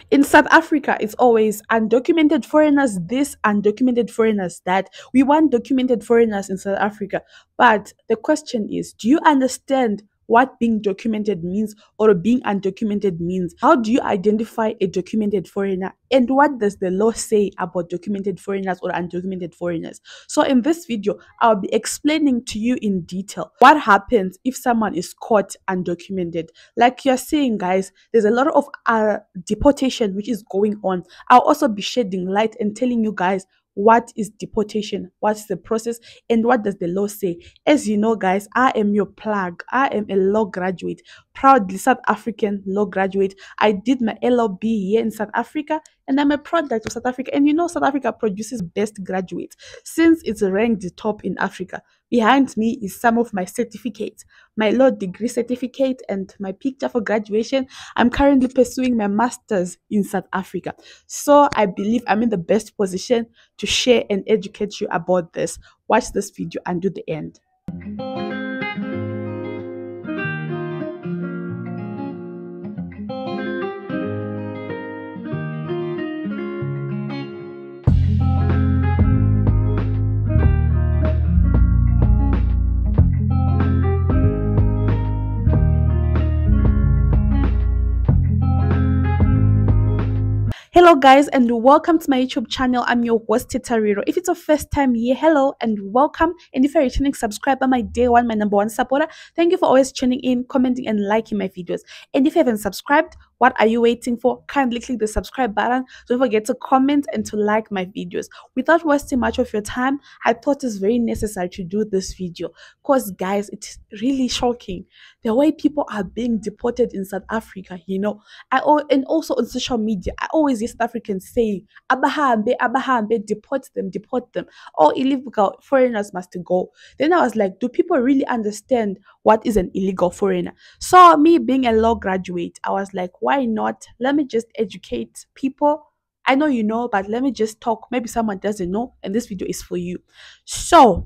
In South Africa, it's always undocumented foreigners this, undocumented foreigners that. We want documented foreigners in South Africa. But the question is, do you understand what being documented means or being undocumented means? How do you identify a documented foreigner? And what does the law say about documented foreigners or undocumented foreigners? So in this video, I'll be explaining to you in detail what happens if someone is caught undocumented. Like you're saying, guys, there's a lot of deportation which is going on. I'll also be shedding light and telling you guys what is deportation, what's the process, and what does the law say. As you know, guys, I am your plug. I am a law graduate, proudly South African law graduate. I did my LLB here in South Africa, and I'm a product of South Africa. And you know, South Africa produces best graduates since it's ranked top in Africa. Behind me is some of my certificates, my law degree certificate and my picture for graduation. I'm currently pursuing my master's in South Africa. So I believe I'm in the best position to share and educate you about this. Watch this video and do the end. Hello guys and welcome to my YouTube channel. I'm your host Tetariro. If it's your first time here, hello and welcome. And if you're a returning subscriber, my day one, my number one supporter, thank you for always tuning in, commenting and liking my videos. And if you haven't subscribed, what are you waiting for? Kindly click the subscribe button. Don't forget to comment and to like my videos. Without wasting much of your time, I thought it's very necessary to do this video because guys, it's really shocking the way people are being deported in South Africa. You know, and also on social media, I always hear South Africans saying, "Abahambe, abahambe, deport them, deport them. All illegal foreigners must go." Then I was like, do people really understand what is an illegal foreigner? So me being a law graduate, I was like, why not? Let me just educate people. I know you know, but let me just talk. Maybe someone doesn't know, and this video is for you. So,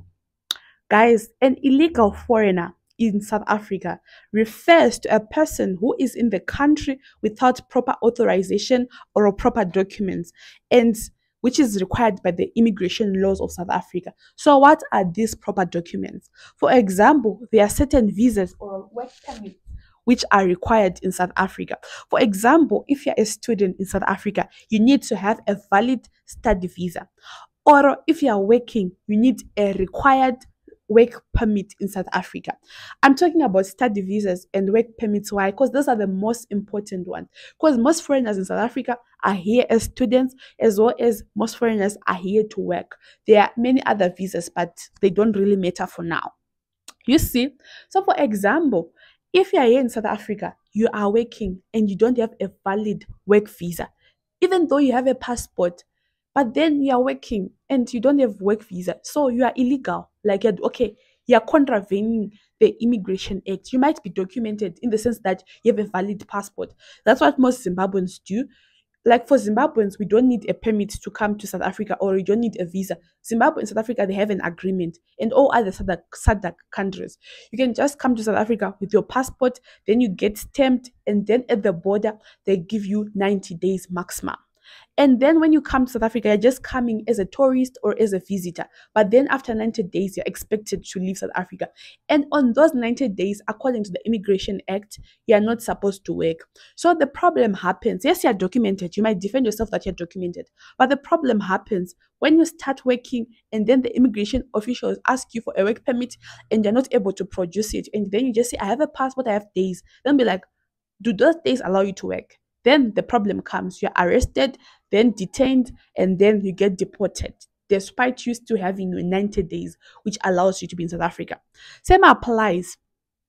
guys, an illegal foreigner in South Africa refers to a person who is in the country without proper authorization or proper documents, and which is required by the immigration laws of South Africa. So what are these proper documents? For example, there are certain visas or work permits which are required in South Africa. For example, if you're a student in South Africa, you need to have a valid study visa. Or if you are working, you need a required work permit in South Africa. I'm talking about study visas and work permits. Why? Because those are the most important ones. Because most foreigners in South Africa are here as students, as well as most foreigners are here to work. There are many other visas, but they don't really matter for now. You see? So for example, if you are here in South Africa, you are working and you don't have a valid work visa, even though you have a passport, but then you are working and you don't have work visa, so you are illegal. Like, you're contravening the Immigration Act. You might be documented in the sense that you have a valid passport. That's what most Zimbabweans do. Like for Zimbabweans, we don't need a permit to come to South Africa, or we don't need a visa. Zimbabwe and South Africa, they have an agreement, and all other SADC countries. You can just come to South Africa with your passport, then you get stamped, and then at the border, they give you 90 days maximum. And then when you come to South Africa, you're just coming as a tourist or as a visitor. But then after 90 days, you're expected to leave South Africa. And on those 90 days, according to the Immigration Act, you're not supposed to work. So the problem happens. Yes, you're documented. You might defend yourself that you're documented. But the problem happens when you start working and then the immigration officials ask you for a work permit and you're not able to produce it. And then you just say, I have a passport, I have days. Then be like, do those days allow you to work? Then the problem comes. You're arrested, then detained, and then you get deported, despite you still having your 90 days, which allows you to be in South Africa. Same applies.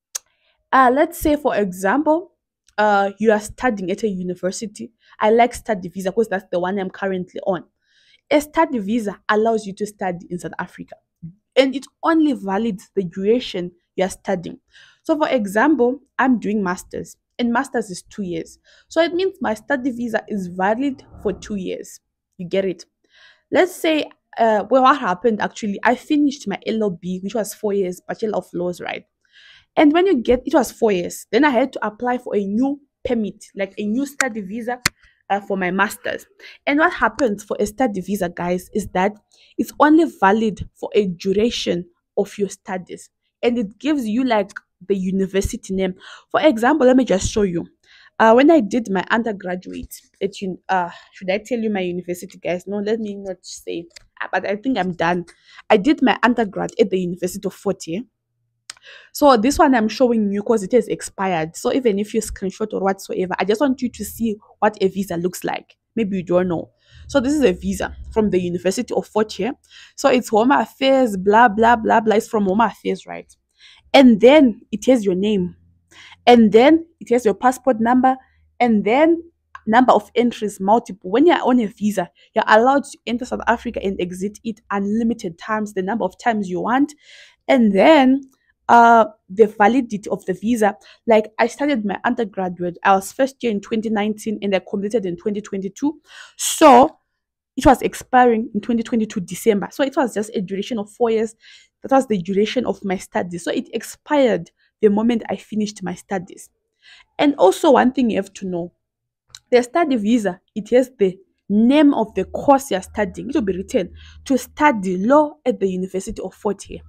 Let's say, for example, you are studying at a university. I like study visa because that's the one I'm currently on. A study visa allows you to study in South Africa, and it only validates the duration you are studying. So, for example, I'm doing masters, and masters is 2 years. So it means my study visa is valid for 2 years. You get it? Let's say, well, what happened actually, I finished my LLB, which was 4 years, Bachelor of Laws, right? And when it was 4 years, then I had to apply for a new permit, like a new study visa, for my master's. And what happens for a study visa, guys, is that it's only valid for a duration of your studies, and it gives you like the university name. For example, let me just show you. When I did my undergraduate should I tell you my university, guys? No, let me not say. But I think I'm done. I did my undergrad at the University of Fort Hare. So this one I'm showing you because it has expired. So even if you screenshot or whatsoever, I just want you to see what a visa looks like. Maybe you don't know. So this is a visa from the University of Fort Hare. So it's Home Affairs, blah blah blah blah. It's from Home Affairs, right? And then it has your name, and then it has your passport number, and then number of entries multiple. When you're on a visa, you're allowed to enter South Africa and exit it unlimited times, the number of times you want. And then the validity of the visa, like I started my undergraduate, I was first year in 2019 and I completed in 2022. So it was expiring in 2022 December. So it was just a duration of 4 years. That was the duration of my studies. So it expired the moment I finished my studies. And also, one thing you have to know, the study visa, it has the name of the course you're studying. It will be written to study law at the University of Fort Hare.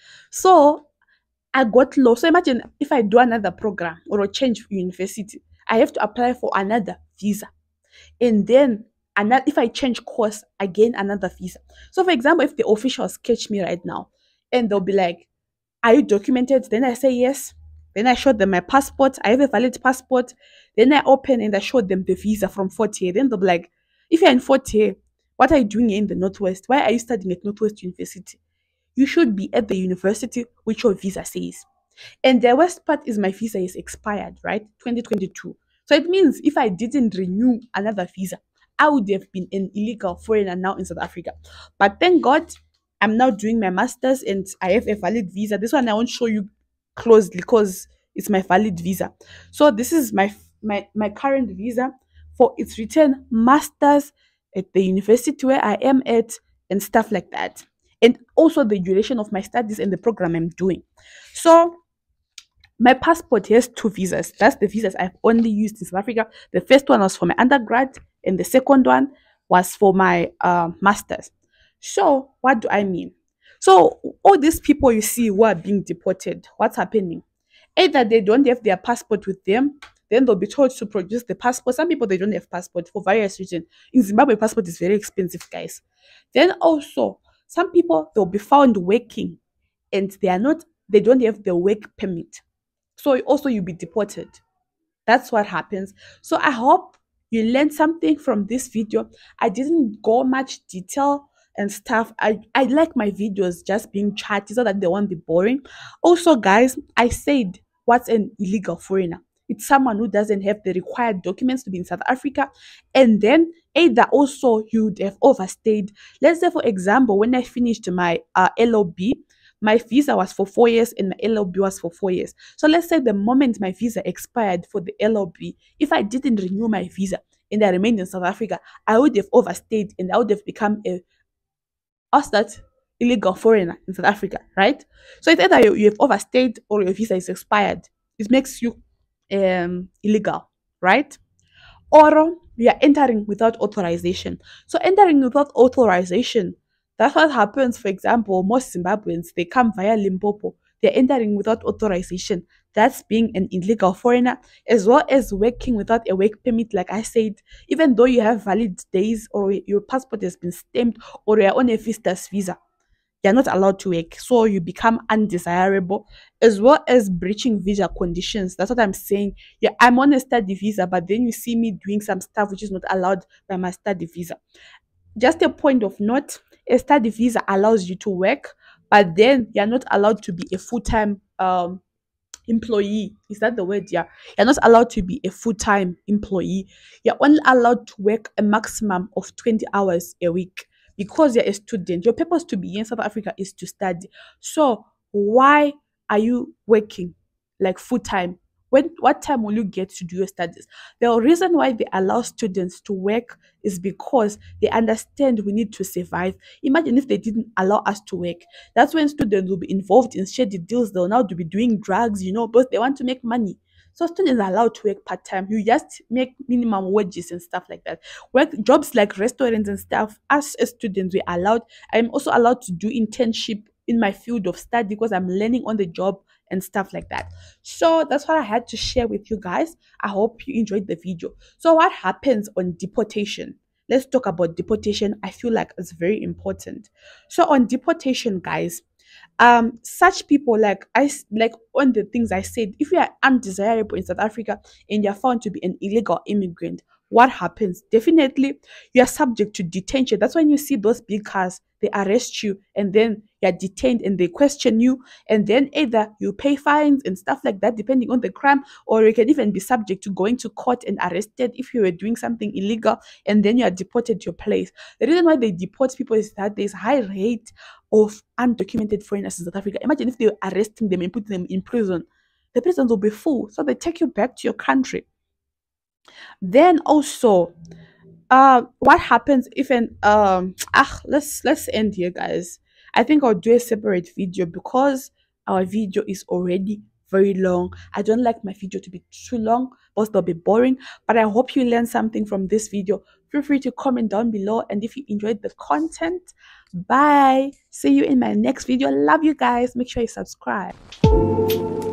So I got law. So imagine if I do another program or a change university, I have to apply for another visa. And then another, if I change course, I gain another visa. So for example, if the officials catch me right now and they'll be like, "Are you documented?" Then I say yes. Then I show them my passport. I have a valid passport. Then I open and I show them the visa from 40. Then they'll be like, "If you're in 40, what are you doing here in the Northwest? Why are you studying at Northwest University? You should be at the university which your visa says." And the worst part is my visa is expired, right? 2022. So it means if I didn't renew another visa, I would have been an illegal foreigner now in South Africa. But thank God, I'm now doing my master's and I have a valid visa. This one I won't show you closely because it's my valid visa. So this is my current visa for its written master's at the university where I am at and stuff like that. And also the duration of my studies and the program I'm doing. So my passport has two visas. That's the visas I've only used in South Africa. The first one was for my undergrad, and the second one was for my master's. So, what do I mean? So, all these people you see who are being deported, what's happening? Either they don't have their passport with them, then they'll be told to produce the passport. Some people they don't have passport for various reasons. In Zimbabwe, passport is very expensive, guys. Then also, some people they'll be found working and they don't have the work permit, so also you'll be deported. That's what happens. So I hope you learned something from this video. I didn't go much detail and stuff. I like my videos just being chatty so that they won't be boring. Also, guys, I said what's an illegal foreigner? It's someone who doesn't have the required documents to be in South Africa, and then either also you'd have overstayed. Let's say, for example, when I finished my LOB, my visa was for 4 years and my LLB was for 4 years. So let's say the moment my visa expired for the LLB, if I didn't renew my visa and I remained in South Africa, I would have overstayed and I would have become a what's that? Illegal foreigner in South Africa, right? So it's either you have overstayed or your visa is expired. It makes you illegal, right? Or we are entering without authorization. So entering without authorization, that's what happens. For example, most Zimbabweans they come via Limpopo. They're entering without authorization. That's being an illegal foreigner, as well as working without a work permit. Like I said, even though you have valid days or your passport has been stamped or you're on a visitors visa, you're not allowed to work, so you become undesirable, as well as breaching visa conditions. That's what I'm saying. Yeah, I'm on a study visa, but then you see me doing some stuff which is not allowed by my study visa. Just a point of note, a study visa allows you to work, but then you're not allowed to be a full-time employee. Is that the word? Yeah, you're not allowed to be a full-time employee. You're only allowed to work a maximum of 20 hours a week because you're a student. Your purpose to be in South Africa is to study. So why are you working like full-time? What time will you get to do your studies? The reason why they allow students to work is because they understand we need to survive. Imagine if they didn't allow us to work. That's when students will be involved in shady deals. They'll now be doing drugs, because they want to make money. So students are allowed to work part-time. You just make minimum wages and stuff like that. Work jobs like restaurants and stuff. As a student, we're allowed. I'm also allowed to do internship in my field of study because I'm learning on the job and stuff like that. So that's what I had to share with you guys. I hope you enjoyed the video. So what happens on deportation? Let's talk about deportation. I feel like it's very important. So on deportation, guys, such people like on the things I said, if you are undesirable in South Africa and you're found to be an illegal immigrant, what happens? Definitely you are subject to detention. That's when you see those big cars, they arrest you and then you're detained and they question you, and then either you pay fines and stuff like that depending on the crime, or you can even be subject to going to court and arrested if you were doing something illegal, and then you are deported to your place. The reason why they deport people is that there's high rate of undocumented foreigners in South Africa. Imagine if they were arresting them and putting them in prison. The prisons will be full. So they take you back to your country. Then also, what happens if an let's end here, guys. I think I'll do a separate video because our video is already very long. I don't like my video to be too long, because they'll be boring. But I hope you learned something from this video. Feel free to comment down below, and if you enjoyed the content, bye. See you in my next video. Love you guys. Make sure you subscribe.